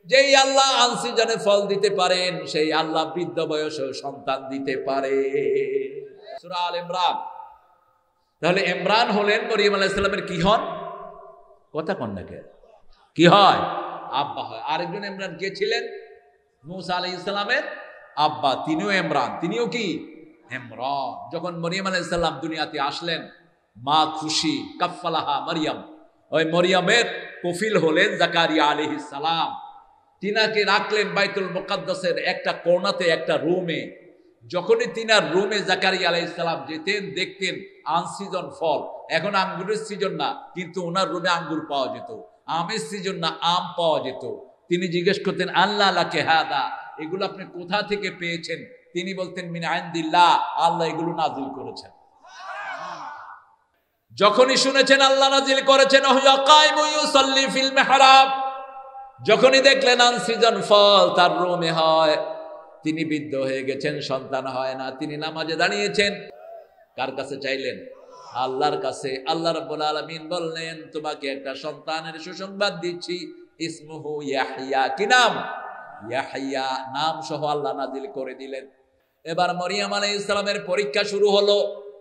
যেই আল্লাহ আনসিজনে ফল দিতে পারেন সেই আল্লাহ বৃদ্ধ বয়সেও সন্তান দিতে পারে। সূরা আল ইমরান। তাহলে ইমরান হলেন মরিয়ম আলাইহিস সালামের কি হন? কথা কন না কে? কি হয়? আব্বা হয়। আরেকজন ইমরান কে ছিলেন? মূসা আলাইহিস সালামের আব্বা, তিনিও ইমরান, তিনিও কি ইমরান। যখন মরিয়ম আলাইহিস সালাম দুনিয়াতে আসলেন, মা খুশি, কাফফালাহা মারিয়াম, ওই মরিয়মের কফিল হলেন জাকারিয়া আলাইহিস সালাম। তিনাকে রাখলেন বাইতুল মুকাদ্দাসের একটা কোণাতে, একটা রুমে। যখনই তিনার রুমে জাকারিয়া আলাইহিস সালাম যেতেন, দেখতেন আনসিজন ফল। এখন আঙ্গুরের সিজন না, কিন্তু ওনার রুমে আঙ্গুর পাওয়া যেত। আমের সিজন না, আম পাওয়া যেত। তিনি জিজ্ঞেস করতেন, আল্লাহ লাকে হাদা, এগুলো আপনি কোথা থেকে পেয়েছেন? তিনি বলতেন, মিন ইনদিল্লাহ, আল্লাহ এগুলো নাজিল করেছেন। যখনই শুনেছেন আল্লাহ নাজিল করেছেন, ওয়াকাইমু ইউসাল্লি ফিল মিহরাব, যখনই দেখলেন আনসিজন ফল তার রুমে হয়, তিনি বৃদ্ধ হয়ে গেছেন, সন্তান হয় না, তিনি নামাজে দাঁড়িয়েছেন। কার কাছে চাইলেন? আল্লাহর কাছে। আল্লাহ রাব্বুল আলামিন বললেন, তোমাকে একটা সন্তানের সুসংবাদ দিচ্ছি, ইসমুহু ইয়াহইয়া। কি নাম? ইয়াহইয়া। নাম সহ আল্লাহ নাজিল করে দিলেন। এবার মরিয়ম আলাইহিস সালামের পরীক্ষা শুরু হলো।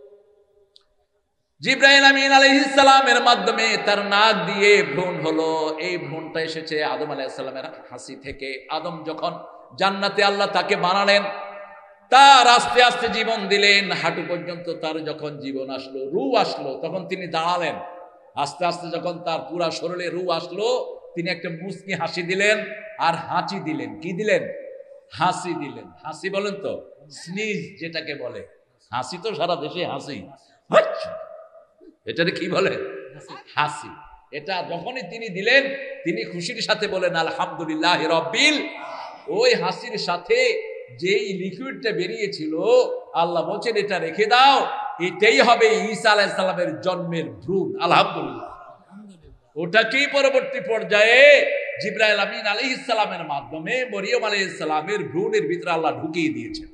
জিবরাইল আমিন আলাইহিস সালামের মাধ্যমে তার নাক দিয়ে ভ্রূণ হলো। এই ভ্রূণটা এসেছে আদম আলাইহিস সালামের হাসি থেকে। আদম যখন জান্নাতে আল্লাহ তাকে বানালেন, তার আস্তে আস্তে জীবন দিলেন, হাঁটু পর্যন্ত তার যখন জীবন আসলো, রূহ আসলো, তখন তিনি দাঁড়ালেন। আস্তে আস্তে যখন তার পুরা শরীরে রূহ আসলো, তিনি একটা মুচকি হাসি দিলেন আর হাঁচি দিলেন। কি দিলেন? হাসি দিলেন। হাসি বলেন তো, স্নিজ যেটাকে বলে। হাসি তো সারা দেশে হাসি, এটাকে কি বলে? হাসি। এটা যখনই তিনি দিলেন, তিনি খুশির সাথে বলেন আলহামদুলিল্লাহ রাব্বিল। ওই হাসির সাথে যেই লিকুইডটা বেরিয়েছিল, আল্লাহ বলছেন এটা রেখে দাও, এটাই হবে ঈসা আলাইহিস সালামের জন্মের ভ্রূণ। আলহামদুলিল্লাহ। ওটাকেই পরবর্তী পর্যায়ে জিবরাইল আমিন আলাইহিস সালামের মাধ্যমে মরিয়ম আলাইহিস সালামের ভ্রূণের ভিতরে আল্লাহ ঢুকিয়ে দিয়েছেন।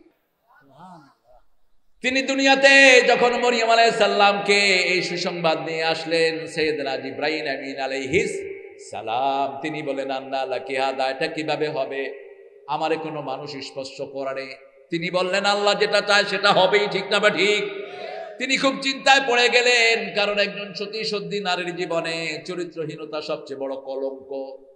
তিনি দুনিয়াতে যখন মরিয়ম আলাইহিস সালামকে এই সুসংবাদ নিয়ে আসলেন, সাইয়েদনা জিবরাইল আমিন আলাইহিস সালাম, তিনি বলেন, আন্না লাকি হাদা, এটা কিভাবে হবে? আমারে কোনো মানুষ স্পর্শ করে। তিনি বললেন, আল্লাহ যেটা চায় সেটা হবেই, ঠিক না? বা ঠিক? তিনি খুব চিন্তায় পড়ে গেলেন, কারণ একজন সতী নারীর জীবনে চরিত্রহীনতা সবচেয়ে বড় কলঙ্ক।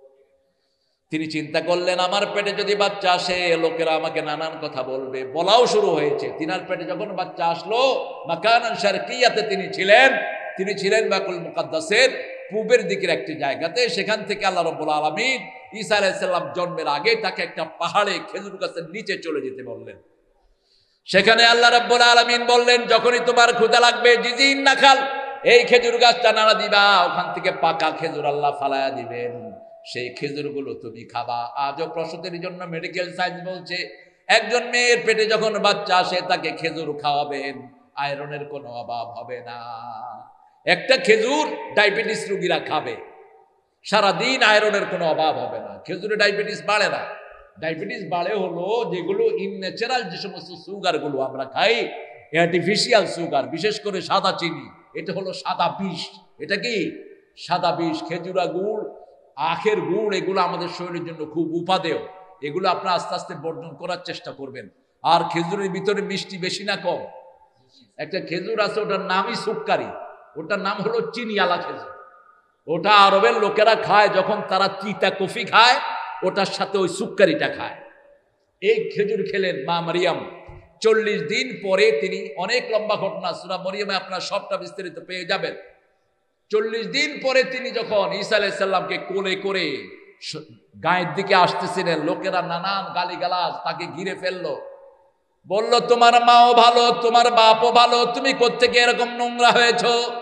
তিনি চিন্তা করলেন, আমার পেটে যদি বাচ্চা আসে, লোকেরা আমাকে নানান কথা বলবে। বলাও শুরু হয়েছে। তিনার পেটে যখন বাচ্চা আসলো, মাকানান শারকিয়াতে তিনি ছিলেন বাইতুল মুকাদ্দাসের পূবের দিকের একটি জায়গাতে। সেখান থেকে আল্লাহ রাব্বুল আলামিন ঈসা আলাইহিস সালাম জন্মের আগে তাকে একটা পাহাড়ে খেজুর গাছের নিচে চলে যেতে বললেন। সেখানে আল্লাহ রাব্বুল আলামিন বললেন, যখনই তোমার ক্ষুধা লাগবে, জিজিন নাখাল, এই খেজুর গাছটা নাড়া দিবা, ওখান থেকে পাকা খেজুর আল্লাহ ফালায়া দিবেন, সেই খেজুরগুলো তুমি খাবা। আজও প্রসূতির জন্য মেডিকেল সায়েন্স বলছে, একজন মেয়ের পেটে যখন বাচ্চা আসে তাকে খেজুর খাওয়াবেন, আয়রনের কোনো অভাব হবে না। একটা খেজুর ডায়াবেটিস রোগীরা খাবে, সারাদিন আয়রনের কোনো অভাব হবে না। খেজুরে ডায়াবেটিস বাড়ে না। ডায়াবেটিস বাড়ে হলো যেগুলো ইনন্যাচারাল, যে সমস্ত সুগারগুলো আমরা খাই, আর্টিফিশিয়াল সুগার, বিশেষ করে সাদা চিনি, এটা হলো সাদা বিষ। এটা কি? সাদা বিষ। খেজুরা গুড়, আখের গুড়, এগুলো আমাদের শরীরের জন্য খুব উপাদেয়। এগুলো আপনারা আস্তে আস্তে বর্জন করার চেষ্টা করবেন। আর খেজুরের ভিতরে মিষ্টি বেশি না কম? একটা খেজুর আছে, ওটার নামই সুক্কারি, ওটার নাম হলো চিনিয়ালা খেজুর। ওটা আরবের লোকেরা খায় যখন তারা চিতা কফি খায়, ওটার সাথে ওই সুক্কারিটা খায়। এই খেজুর খেলেন মা মারিয়াম। 40 দিন পরে তিনি, অনেক লম্বা ঘটনা, সূরা মরিয়মে আপনারা সবটা বিস্তারিত পেয়ে যাবেন। 40 দিন পরে তিনি যখন ঈসা আলাইহিস সালামকে কোলে করে গায়ের দিকে আসতেছিলেন, লোকেরা নানান গালিগালাজ তাকে ঘিরে ফেললো। বলল, তোমার মাও ভালো, তোমার বাপও ভালো, তুমি কোত্থেকে এরকম নোংরা হয়েছ?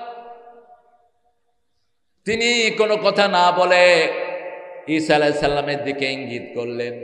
তিনি কোনো কথা না বলে ঈসা আলাইহিস সালামের দিকে ইঙ্গিত করলেন।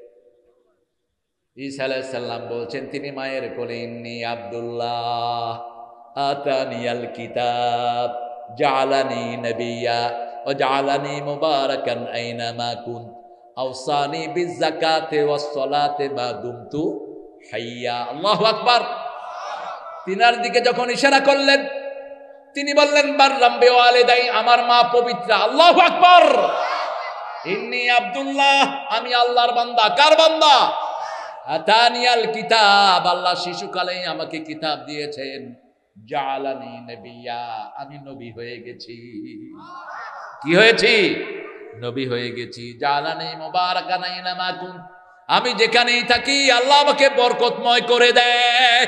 ঈসা আলাইহিস সালাম বলছেন, তিনি মায়ের কোলে, ইন্নী আব্দুল্লাহ আতানিয়াল কিতাব জাআলানি নবিয়্যা ওয়া জাআলানি মুবারাকান আইনামা কুনত আওসানি বিযাকাতি ওয়াস সালাতি মা দুমতু হাইয়া। আল্লাহু আকবার। তিনার দিকে যখন ইশারা করলেন, তিনি বললেন, বাররাম বিওয়ালিদাই, আমার মা পবিত্র। আল্লাহু আকবার। ইন্নী আব্দুল্লাহ, আমি আল্লাহর বান্দা। কার বান্দা? আতানিয়াল কিতাব, আল্লাহ শিশুকালেই আমাকে কিতাব দিয়েছেন। জাআলানি নবিয়্যা, আমি নবী হয়ে গেছি। কি হয়েছি? নবী হয়ে গেছি। জাআলানি মুবারাকান আইনামা কুন, আমি যেখানেই থাকি আল্লাহ আমাকে বরকতময় করে দেয়।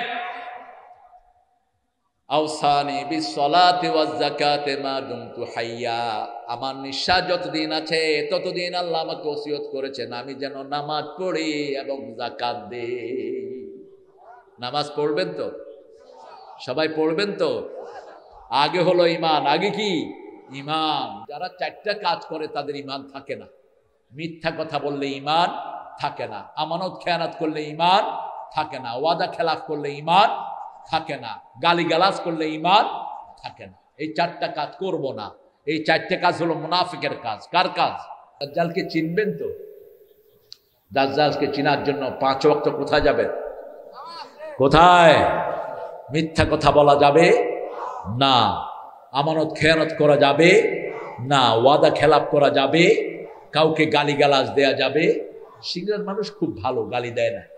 আওসানি বিসসালাতি ওয়াজ যাকাতি মা দুমতু হাইয়া, আমার নিঃশ্বাস যতদিন আছে ততদিন আল্লাহ আমাকে ওসিয়ত করেছেন আমি যেন নামাজ পড়ি এবং যাকাত দেই। নামাজ পড়বেন তো? সবাই পড়বেন তো? আগে হলো ঈমান। আগে কি? ঈমান। যারা চারটা কাজ করে তাদের ঈমান থাকে না। মিথ্যা কথা বললে ঈমান থাকে না, আমানত খেয়ানত করলে ঈমান থাকে না, ওয়াদা খেলাফ করলে ঈমান থাকে না, গালিগালাজ করলে ঈমান থাকে না। এই চারটা কাজ করব না। এই চারটে কাজ হলো মুনাফিকের কাজ। কার কাজ? দাজ্জালকে চিনবেন তো? দাজ্জালকে চিনার জন্য 5 ওয়াক্ত কোথায় যাবেন? কোথায়? মিথ্যা কথা বলা যাবে না, আমানত খেয়ানত করা যাবে না, ওয়াদা খেলাপ করা যাবে, কাউকে গালিগালাজ দেয়া যাবে। সিংড়ার মানুষ খুব ভালো, গালি দেয় না।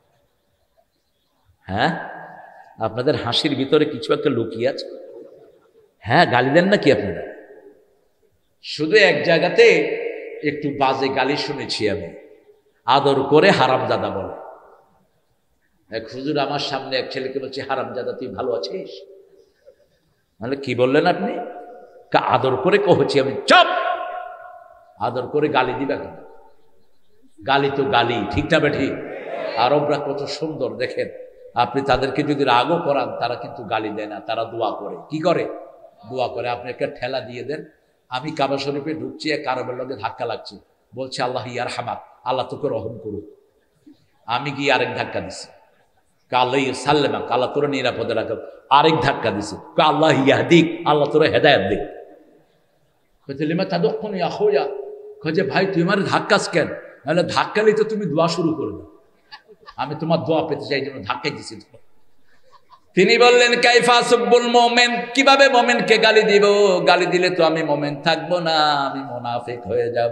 হ্যাঁ, আপনাদের হাসির ভিতরে কিছু একটা লুকিয়ে আছে। হ্যাঁ, গালি দেন নাকি আপনারা? শুধু এক জায়গাতে একটু বাজে গালি শুনেছি আমি, আদর করে হারামজাদা বলে। এক হুজুর আমার সামনে এক ছেলেকে বলছে, হারামজাদা তুই ভালো আছিস? মানে কি বললেন আপনি? আদর করে কহছি আমি। চুপ! আদর করে গালি দিবে কেন? গালি তো গালি, ঠিক না বেঠি? আরবরা কত সুন্দর দেখেন, আপনি তাদেরকে যদি রাগও করান তারা কিন্তু গালি দেয় না, তারা দোয়া করে। কি করে? দোয়া করে। আপনি একটা ঠেলা দিয়ে দেন, আমি কাবা শরীফে ঢুকছি, এক আরবের লগে ধাক্কা লাগছে, বলছে আল্লাহ ইয়ার হামাক, আল্লাহ তোকে রহম করুক। আমি গিয়ে আরেক ধাক্কা দিছি, আল্লাহ সাল্লামাক, আল্লাহ তোরা নিরাপদে রাখো। আরেক ধাক্কা দিছি, আল্লাহ ইয়াহদিক, আল্লাহ তোরা হেদায়েত দিক। লিমা তাদুকুন ইয়া আখুয়া, কয় যে ভাই তুই আমার ধাক্কাস কেন? নাহলে ধাক্কা নিতে তুমি দোয়া শুরু করে দাও, আমি তোমার দোয়া পেতে চাই, জন্য ধাক্কাই দিছি। তিনি বললেন, কাইফা সুব্বুল মুমিন, কিভাবে মুমিনকে গালি দিব? গালি দিলে তো আমি মুমিন থাকবো না, আমি মুনাফিক হয়ে যাব।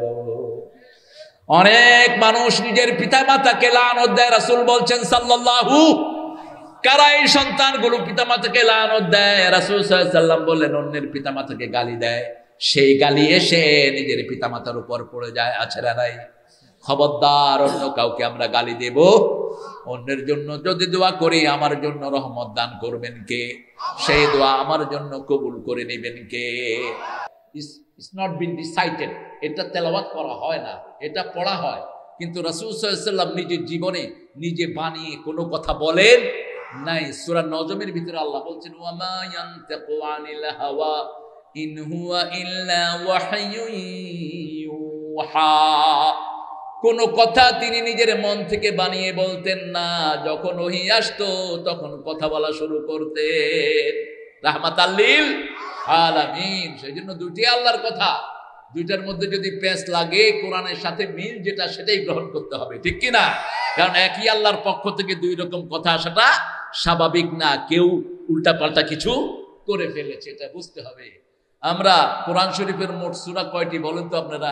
অনেক মানুষ নিজের পিতা মাতাকে লানত দেয়। রাসূল বলছেন সাল্লাল্লাহু, কারা এই সন্তানগুলো পিতা মাতাকে লানত দেয়? রাসূল সাল্লাল্লাহু আলাইহি ওয়াসাল্লাম বললেন, অন্যের পিতা মাতাকে গালি দেয়, সেই গালি এসে নিজের পিতা মাতার উপর পড়ে যায়। আছে না নাই? খবরদার, অন্য কাউকে আমরা গালি দেব? অন্যের জন্য যদি দোয়া করি, আমার জন্য রহমত দান করবেন কে? সেই দোয়া আমার জন্য কবুল করে নেবেন কে? It's not been recited, এটা তেলাওয়াত করা হয় না, এটা পড়া হয়। কিন্তু রাসূল সাল্লাল্লাহু আলাইহি ওয়াসাল্লাম নিজের জীবনে নিজে বানিয়ে কোনো কথা বলেন নাই। সূরা নজমের ভিতরে আল্লাহ বলছেন, ওয়া মা ইয়ানতিকু আনিল হাওয়া ইন হুয়া ইল্লা ওয়াহয়ুন ইউহা, কোন কথা তিনি নিজের মন থেকে বানিয়ে বলতেন না। যখন ওহী আসতো তখন কথা বলা শুরু করতেন। রাহমাতাল লিল আলামিন। সেজন্য দুটি আল্লাহর কথা, দুইটার মধ্যে যদি প্যাঁচ লাগে, কোরআনের সাথে মিল যেটা সেটাই গ্রহণ করতে হবে, ঠিক কি না? কারণ একই আল্লাহর পক্ষ থেকে দুই রকম কথা আসাটা স্বাভাবিক না, কেউ উল্টাপাল্টা কিছু করে ফেলেছে, এটা বুঝতে হবে। আমরা কোরআন শরীফের মোট সূরা কয়টি বলেন তো আপনারা?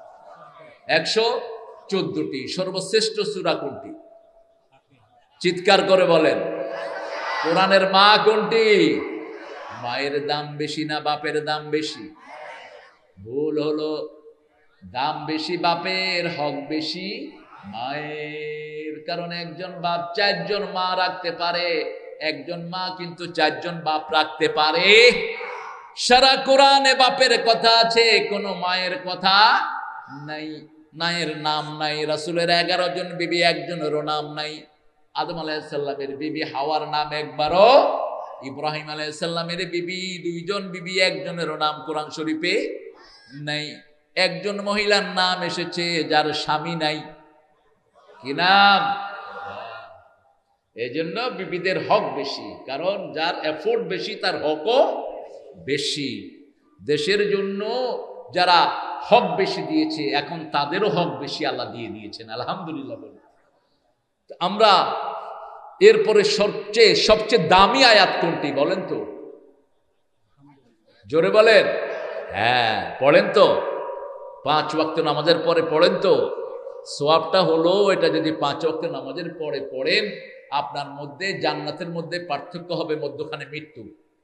114টি। সর্বশ্রেষ্ঠ সূরা কোনটি? চিৎকার করে বলেন। কোরআনের মা কোনটি? মায়ের দাম বেশি না বাপের দাম বেশি? ভুল হলো, দাম বেশি বাপের, হক বেশি মায়ের। কারণ একজন বাপ 4 জন মা রাখতে পারে, একজন মা কিন্তু 4 জন বাপ রাখতে পারে। সারা কোরআনে বাপের কথা আছে, কোনো মায়ের কথা নাই। নায়ের নাম নাই। রাসূলের 11 জন বিবি, একজনেরও নাম নাই। আদম আলাইহিস সালামের বিবি হাওয়ার নাম একবারও, ইব্রাহিম আলাইহিস সালামের বিবি 2 জন বিবি, একজনেরও নাম কোরআন শরীফে নাই। একজন মহিলার নাম এসেছে যার স্বামী নাই। কি নাম? এজন্য বিবিদের হক বেশি, কারণ যার এফোর্ট বেশি তার হকও বেশি। দেশের জন্য যারা হক বেশি দিয়েছে, এখন তাদেরও হক বেশি আল্লাহ দিয়ে দিয়েছেন, আলহামদুলিল্লাহ বলে। আমরা এরপরে সবচেয়ে দামি আয়াত কোনটি বলেন তো? জোরে বলেন। হ্যাঁ, পড়েন তো। 5 ওয়াক্ত নামাজের পরে পড়েন তো, সোয়াবটা হলো এটা যদি 5 ওয়াক্ত নামাজের পরে পড়েন, আপনার মধ্যে জান্নাতের মধ্যে পার্থক্য হবে মধ্যখানে মৃত্যু।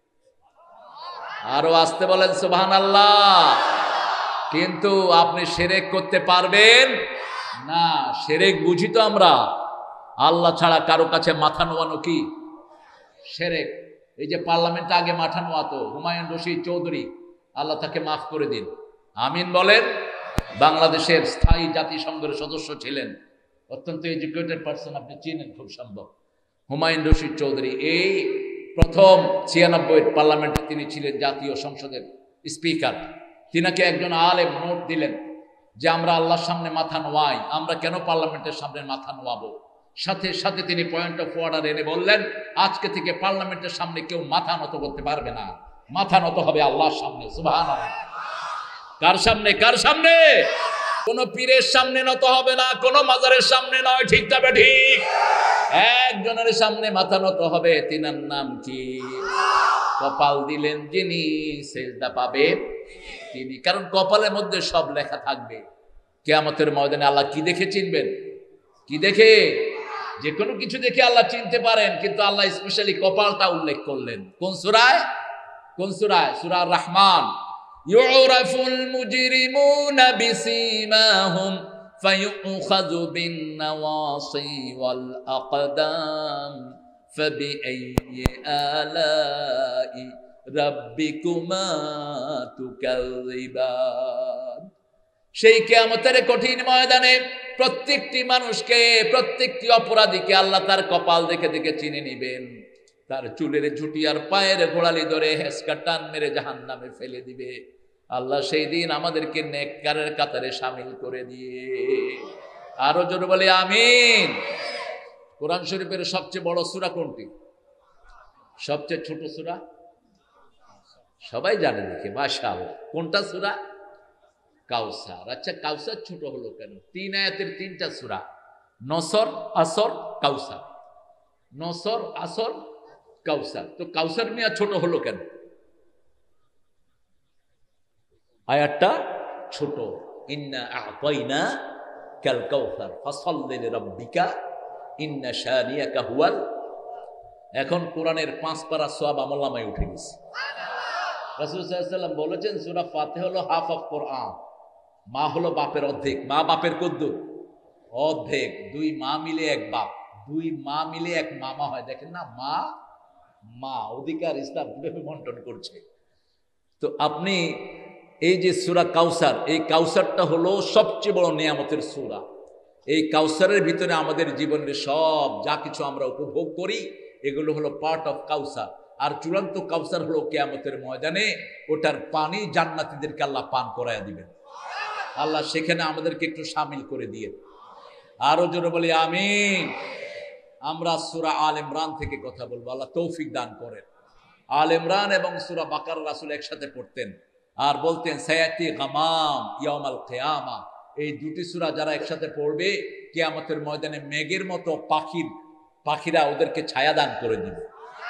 আরো আসতে বলেন সুবহানাল্লাহ। কিন্তু আপনি শিরক করতে পারবেন না। শিরক বুঝি তো আমরা, আল্লাহ ছাড়া কারো কাছে মাথা নোয়ানো কি শিরক। এই যে পার্লামেন্টে আগে মাথা নোয়াতো হুমায়ুন রশিদ চৌধুরী, আল্লাহ তাকে মাফ করে দিন, আমিন বলেন। বাংলাদেশের স্থায়ী জাতিসংঘের সদস্য ছিলেন, অত্যন্ত এডুকেটেড পার্সন, আপনি চিনেন খুব সম্ভব হুমায়ুন রশিদ চৌধুরী। এই প্রথম 96 পার্লামেন্টে তিনি ছিলেন জাতীয় সংসদের স্পিকার। তিনাকে একজন আলেম নোট দিলেন যে আমরা আল্লাহর সামনে মাথা নোয়াই, আমরা কেন পার্লামেন্টের সামনে মাথা নোয়াবো? সাথে সাথে তিনি পয়েন্ট অফ অর্ডার এনে বললেন, আজকে থেকে পার্লামেন্টের সামনে কেউ মাথা নত করতে পারবে না, মাথা নত হবে আল্লাহর সামনে। সুবহানাল্লাহ। কার সামনে? কার সামনে? কোন পীরের সামনে নত হবে না, কোন মাজারের সামনে নয়, ঠিক তবে ঠিক একজনের সামনে মাথা নত হবে। তিনার নাম কি? কপাল দিলেন যিনি, সেজদা পাবে তিনি। কারণ কপালের মধ্যে সব লেখা থাকবে। কিয়ামতের ময়দানে আল্লাহ কি দেখে চিনবেন? কি দেখে? যে কোনো কিছু দেখে আল্লাহ চিনতে পারেন, কিন্তু আল্লাহ স্পেশালি কপালটা উল্লেখ করলেন। কোন সূরায়? কোন সূরায়? সূরা রহমান। ইউরাফুল মুজরিমুনা বিসীমাহুম ফায়ুখাযু বিন নাওয়াসি ওয়াল আকদাম ফাবিআইয়ি আলাই রাব্বিকুমা তুকাযিবান। সেই কিয়ামতের কঠিন ময়দানে প্রত্যেকটি মানুষকে, প্রত্যেকটি অপরাধীকে আল্লাহ তার কপাল দেখে দেখে চিনে নিবেন। তার চুলের ঝুটি আর পায়ের গোড়ালি ধরে হেসকা টান মেরে জাহান্নামে ফেলে দিবে। আল্লাহ সেই দিন আমাদেরকে নেককারের কাতারে শামিল করে দিয়ে। আরো জোরে বলে আমিন। কোরআন শরীফের সবচেয়ে বড় সূরা কোনটি? সবচেয়ে ছোট সূরা? সবাই জানে দেখে, মাশাআল্লাহ। কোনটা সূরা? কাউসার। আচ্ছা, কাউসার ছোট হলো কেন? 3 আয়াতের 3টা সূরা, নসর, আসর, কাউসার। নসর, আসর, কাউসার। তো কাউসার মিয়া ছোট হলো কেন? আয়াতটা ছোট। ইন্না আ'তাইনা কাল কাউসার ফাসাল্লি লিরাব্বিকা ইন্না শানিয়াকা হুয়াল। এখন কোরআনের 5 পারা সওয়াব আমলনামায় উঠে গেছে। রাসূল সাল্লাল্লাহু আলাইহি ওয়াসাল্লাম বলেছেন, সূরা ফাতিহা হলো হাফ অফ কোরআন। মা হলো বাপের অর্ধেক। মা বাপের কদ্দুর? অর্ধেক। 2 মা মিলে 1 বাপ, 2 মা মিলে 1 মামা হয়। দেখেন না, মা মা অধিকার ইসলাম কিভাবে বন্টন করছে। তো আপনি এই যে সূরা কাউসার, এই কাউসারটা হলো সবচেয়ে বড় নিয়ামতের সূরা। এই কাউসারের ভিতরে আমাদের জীবনের সব যা কিছু আমরা উপভোগ করি, এগুলো হলো পার্ট অফ কাউসার। আর চূড়ান্ত কাউসার হলো কিয়ামতের ময়দানে, ওটার পানি জান্নাতীদেরকে আল্লাহ পান করায়া দিবেন। আল্লাহ সেখানে আমাদেরকে একটু শামিল করে দিয়ে। আরো জোরে বলি আমিন। আমরা সূরা আল ইমরান থেকে কথা বলবো, আল্লাহ তৌফিক দান করেন। আল ইমরান এবং সূরা বাকারা রাসূল একসাথে পড়তেন আর বলতেন সায়াতি গামাম ইয়াউমাল কিয়ামা। এই দুটি সূরা যারা একসাথে পড়বে, কিয়ামতের ময়দানে মেঘের মতো পাখিরা ওদেরকে ছায়া দান করে দিবে।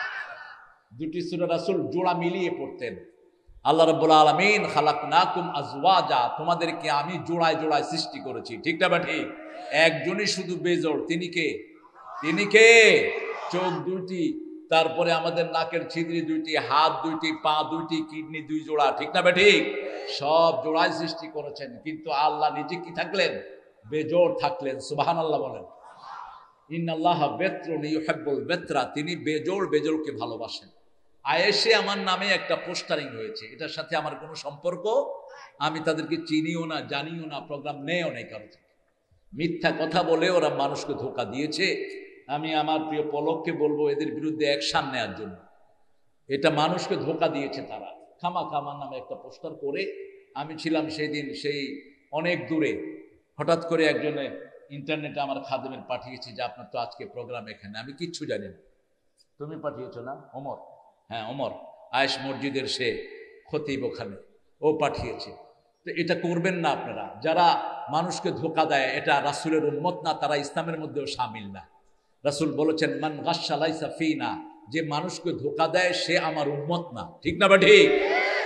দুটি সূরা রাসূল জোড়া মিলিয়ে পড়তেন। আল্লাহ রাব্বুল আলামিন খালাকনাকুম আজওয়াজা, তোমাদেরকে আমি জোড়ায় জোড়ায় সৃষ্টি করেছি। ঠিক না ঠিক? একজনই শুধু বেজোড়, তিনি কে? তিনি কে? চোখ 2টি, তারপরে আমাদের নাকের ছিদ্রি 2টি, হাত 2টি, পা 2টি, কিডনি 2 জোড়া। ঠিক না ঠিক? সব জোড়ায় সৃষ্টি করেছেন, কিন্তু আল্লাহ নিজে কি থাকলেন? বেজোড় থাকলেন। সুবহানাল্লাহ বলেন। ইন্নাল্লাহা বেত্রুন ইউহিব্বুল বেত্রা, তিনি বেজোড়কে ভালোবাসেন। আয়েশে আমার নামে একটা পোস্টারিং হয়েছে, এটার সাথে আমার কোনো সম্পর্ক, আমি তাদেরকে চিনিও না, জানিও না, প্রোগ্রাম নেও নেই কারো থেকে। মিথ্যা কথা বলে ওরা মানুষকে ধোঁকা দিয়েছে। আমি আমার প্রিয় পলককে বলবো এদের বিরুদ্ধে অ্যাকশন নেওয়ার জন্য। এটা মানুষকে ধোঁকা দিয়েছে তারা। খামাখা আমার নামে একটা পোস্টার করে, আমি ছিলাম সেই দিন সেই অনেক দূরে, হঠাৎ করে একজনে ইন্টারনেটে আমার খাদেমের পাঠিয়েছে যে আপনার তো আজকে প্রোগ্রাম এখানে। আমি কিচ্ছু জানি না। তুমি পাঠিয়েছো না? ওমর, হ্যাঁ ওমর, আয়েশ মসজিদের সে খতিব, ওখানে ও পাঠিয়েছে। তো এটা করবেন না আপনারা। যারা মানুষকে ধোঁকা দেয়, এটা রাসূলের উম্মত না, তারা ইসলামের মধ্যেও শামিল না। রাসূল বলেছেন মান গাশশা লাইসা ফিনা, যে মানুষকে ধোঁকা দেয় সে আমার উম্মত না। ঠিক না বা ঠিক?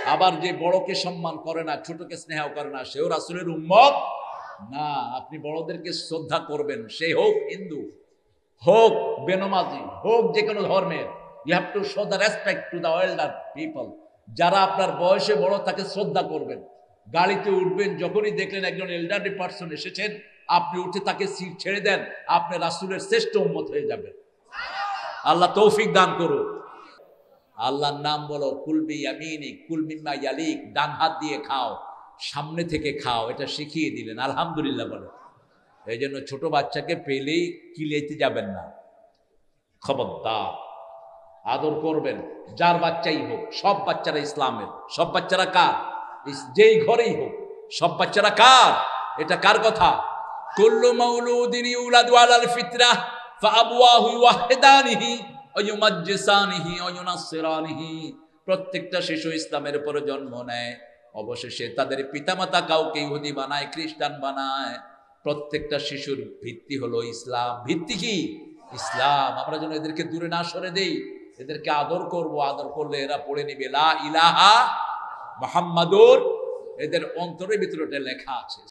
আবার যে বড়কে সম্মান করে না, ছোটকে স্নেহ করে না, সেও রাসূলের উম্মত না। আপনি বড়দেরকে শ্রদ্ধা করবেন, সে হোক হিন্দু, হোক বেনমাজি, হোক যে কোনো ধর্মের। You have to show the respect to the elder people. যারা আপনার বয়সে বড় তাকে শ্রদ্ধা করবেন। গাড়িতে উঠবেন, যখনই দেখলেন একজন এল্ডারলি পার্সন এসেছেন, আপনি উঠে তাকে সিট ছেড়ে দেন, আপনি রাসূলের শ্রেষ্ঠ উম্মত হয়ে যাবেন। আল্লাহ তৌফিক দান করুন। আল্লাহর নাম বলো, কুলবি ইয়ামিনিক, কুল মিম্মা ইয়ালিক, ডান হাত দিয়ে খাও, সামনে থেকে খাও, এটা শিখিয়ে দিলেন। আলহামদুলিল্লাহ বলে। এই জন্য ছোট বাচ্চাকে পেলেই কিলাইতে যাবেন না, খবরদার। আদর করবেন, যার বাচ্চাই হোক। সব বাচ্চারা ইসলামের। সব বাচ্চারা কার? যেই ঘরেই হোক, সব বাচ্চারা কার? এটা কার কথা? কুল্লু মাউলুদিন ইউলাদু আলাল ফিতরাহ ফাআবওয়াহু ইউওয়াহিদানিহি ওয়া ইউমাজ্জিসানিহি ওয়া ইউনাসসিরানিহি। প্রত্যেকটা শিশু ইসলামের উপর জন্ম নেয়, অবশেষে তাদের পিতামাতা কাউকে ইহুদি বানায়, খ্রিস্টান বানায়। প্রত্যেকটা শিশুর ভিত্তি হলো ইসলাম। ভিত্তি কি? ইসলাম। আমরা যেন এদেরকে দূরে না সরে দেই, এদেরকে আদর করব। আদর করলে এরা পড়ে নিবে লা ইলাহা মুহাম্মাদুর। এদের অন্তরের ভিতরে লেখা আছে।